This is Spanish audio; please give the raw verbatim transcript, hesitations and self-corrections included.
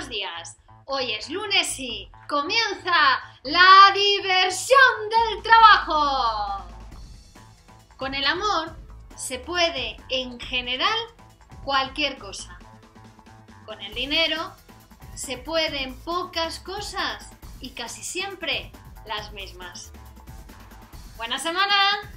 buenos días. Hoy es lunes y comienza la diversión del trabajo. Con el amor se puede, en general, cualquier cosa. Con el dinero se pueden pocas cosas y casi siempre las mismas. ¡Buena semana!